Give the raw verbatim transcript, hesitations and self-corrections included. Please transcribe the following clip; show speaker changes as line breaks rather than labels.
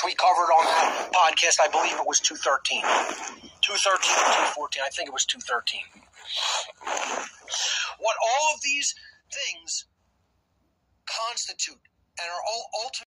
which we covered on that podcast. I believe it was two thirteen. two thirteen or two fourteen. I think it was two thirteen. What all of these things constitute and are all ultimately